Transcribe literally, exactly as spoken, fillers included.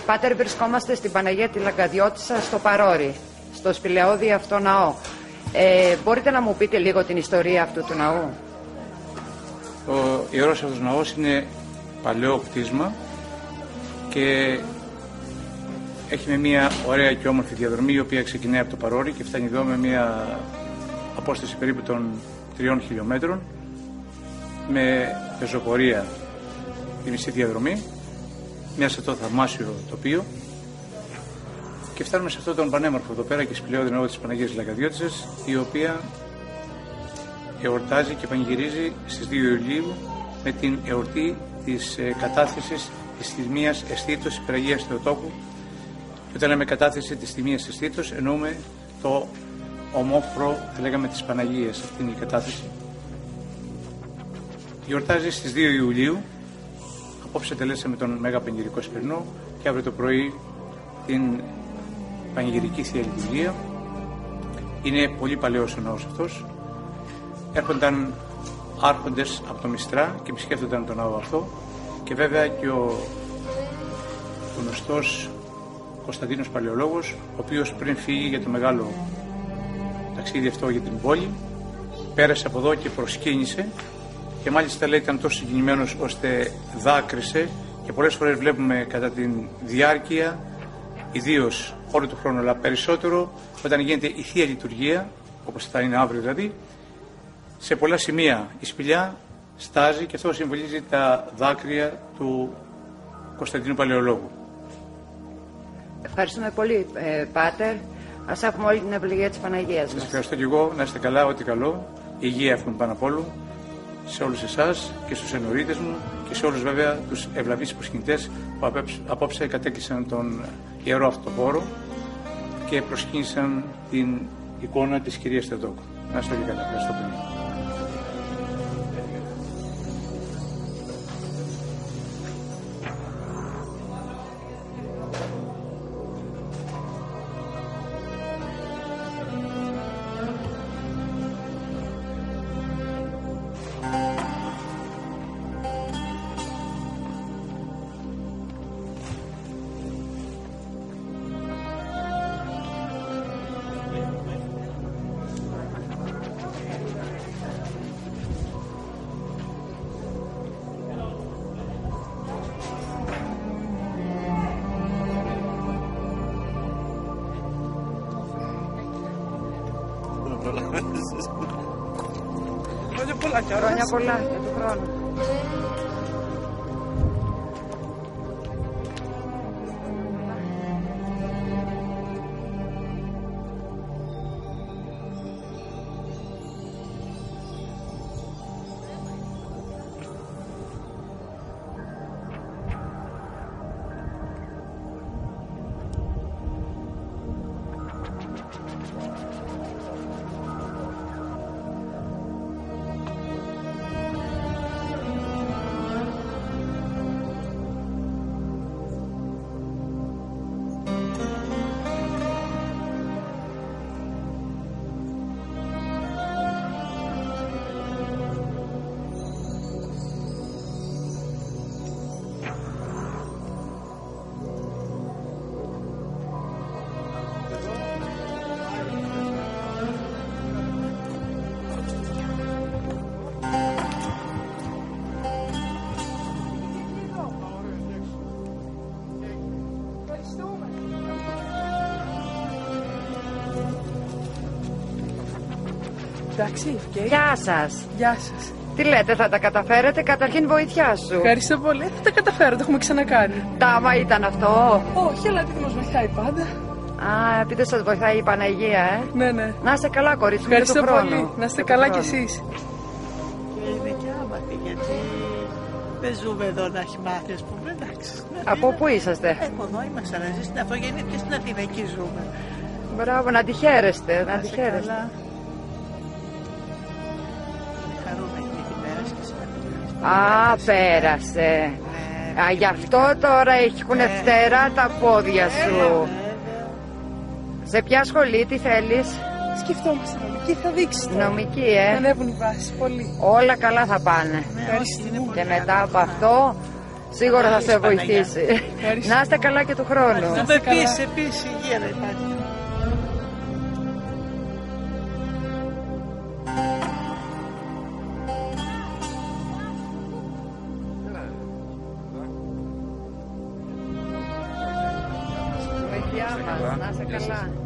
Πάτερ, βρισκόμαστε στην Παναγία τη Λαγκαδιώτισσα στο Παρόρι, στο σπηλαιώδη αυτό ναό. Ε, μπορείτε να μου πείτε λίγο την ιστορία αυτού του ναού? Ο ιερός αυτός ναός είναι παλαιό κτίσμα και έχει μια ωραία και όμορφη διαδρομή, η οποία ξεκινάει από το Παρόρι και φτάνει εδώ με μια απόσταση περίπου των τριών χιλιόμετρων, με πεζοπορία τη μισή διαδρομή, μέσα σε αυτό το θαυμάσιο τοπίο, και φτάνουμε σε αυτόν τον πανέμορφο εδώ πέρα και σπηλαιώδη ναό της Παναγίας Λαγκαδιώτισσας, η οποία εορτάζει και πανηγυρίζει στις δύο Ιουλίου με την εορτή της ε, κατάθεσης της τιμίας αισθήτως της Παναγίας Θεοτόκου. Και όταν λέμε κατάθεση της τιμίας αισθήτως, εννοούμε το ομόφρο, θα λέγαμε, της Παναγίας. Αυτή είναι η κατάθεση. Γιορτάζει στις δύο Ιουλίου. Απόψε τελέσαμε τον Μέγα Πανηγυρικό Σπυρνό και αύριο το πρωί την Πανηγυρική Θεία Λειτουργία. Είναι πολύ παλαιός ο ναός αυτός. Έρχονταν άρχοντες από το Μιστρά και επισκέφτονταν τον ναό αυτό, και βέβαια και ο γνωστός Κωνσταντίνος Παλαιολόγος, ο οποίος πριν φύγει για το μεγάλο ταξίδι αυτό για την πόλη, πέρασε από εδώ και προσκύνησε, και μάλιστα λέει ήταν τόσο συγκινημένος ώστε δάκρυσε, και πολλές φορές βλέπουμε κατά τη διάρκεια, ιδίως όλο του χρόνου, αλλά περισσότερο όταν γίνεται η Θεία Λειτουργία, όπως θα είναι αύριο δηλαδή, σε πολλά σημεία η σπηλιά στάζει, και αυτό συμβολίζει τα δάκρυα του Κωνσταντίνου Παλαιολόγου. Ευχαριστούμε πολύ, ε, Πάτερ. Ας έχουμε όλη την ευλογία της Παναγίας μας. Σας ευχαριστώ και εγώ. Να είστε καλά, ό,τι καλό. Υγεία εύχομαι πάνω απ' όλου σε όλους εσάς και στους ενορίτες μου και σε όλους βέβαια τους ευλαβείς προσκυνητές που απόψε κατέκλυσαν τον ιερό αυτό χώρο και προσκύνησαν την εικόνα της Κυρίας Θεοτόκου. Να είστε όλοι καλά. Ευχαριστώ πολύ. Χρόνια πολλά για του χρόνου. Εντάξει, okay. Γεια σας. Γεια σας. Τι λέτε, θα τα καταφέρετε? Καταρχήν βοήθειά σου. Ευχαριστώ πολύ. Θα τα καταφέρω, το έχουμε ξανακάνει. Τάμα ήταν αυτό? Όχι, αλλά επειδή μας βοηθάει πάντα. Α, επειδή σας βοηθάει η Παναγία, ε. Ναι, ναι. Να είστε καλά, κορίτσι μου. Ευχαριστώ πολύ. Χρόνο. Να είστε καλά κι εσείς. Και είναι και άμαθη, γιατί δεν ζούμε εδώ να έχει μάθει, ας πούμε. Εντάξει. Από πού είσαστε? Από εδώ είμαστε, να ζει στην Αφρογενή και στην Αθήνα, εκεί ζούμε. Μπράβο, να τη χαίρεστε, να τη χαίρεστε. Α, πέρασε. Ναι, Α, γι' αυτό τώρα έχουν ναι. φτερά τα πόδια σου. Ναι, σε ποια σχολή, τι θέλεις? Σκεφτόμαστε νομική, θα δείξει. Νομική, ε. Ανέβουν οι βάσεις, πολύ. Όλα καλά θα πάνε. Ναι, όχι, και μετά από αυτό Σίγουρα θα σε Παναγιά. βοηθήσει. Ευχαριστώ. Να είστε καλά και του χρόνου. Να με πεις επίσης υγεία να υπάρχει. Γεια μας, να είστε καλά.